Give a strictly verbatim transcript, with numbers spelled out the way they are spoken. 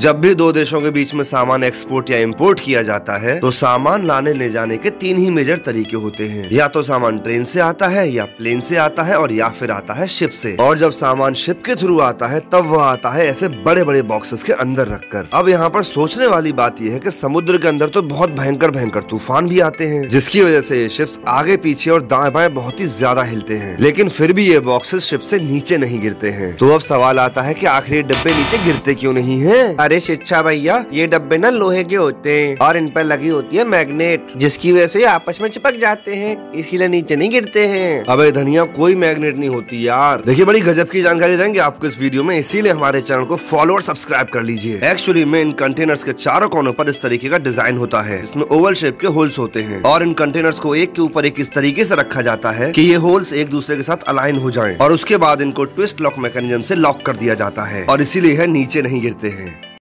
जब भी दो देशों के बीच में सामान एक्सपोर्ट या इम्पोर्ट किया जाता है तो सामान लाने ले जाने के तीन ही मेजर तरीके होते हैं। या तो सामान ट्रेन से आता है, या प्लेन से आता है, और या फिर आता है शिप से। और जब सामान शिप के थ्रू आता है तब वह आता है ऐसे बड़े बड़े बॉक्सेस के अंदर रखकर। अब यहाँ पर सोचने वाली बात यह है कि समुद्र के अंदर तो बहुत भयंकर भयंकर तूफान भी आते हैं, जिसकी वजह से ये शिप्स आगे पीछे और दाएं बाएं बहुत ही ज्यादा हिलते हैं, लेकिन फिर भी ये बॉक्सेस शिप से नीचे नहीं गिरते हैं। तो अब सवाल आता है कि आखिर ये डब्बे नीचे गिरते क्यों नहीं है? अरे शिक्षा भैया, ये डब्बे ना लोहे के होते हैं और इन पर लगी होती है मैग्नेट, जिसकी वजह से ये आपस में चिपक जाते हैं, इसीलिए नीचे नहीं गिरते हैं। अबे धनिया, कोई मैग्नेट नहीं होती यार। देखिए, बड़ी गजब की जानकारी देंगे आपको इस वीडियो में, इसीलिए हमारे चैनल को फॉलो और सब्सक्राइब कर लीजिए। एक्चुअली में इन कंटेनर्स के चारों कोनों पर इस तरीके का डिजाइन होता है, इसमें ओवल शेप के होल्स होते हैं और इन कंटेनर्स को एक के ऊपर एक इस तरीके से रखा जाता है कि ये होल्स एक दूसरे के साथ अलाइन हो जाएं, और उसके बाद इनको ट्विस्ट लॉक मैकेनिज्म से लॉक कर दिया जाता है, और इसीलिए नीचे नहीं गिरते हैं।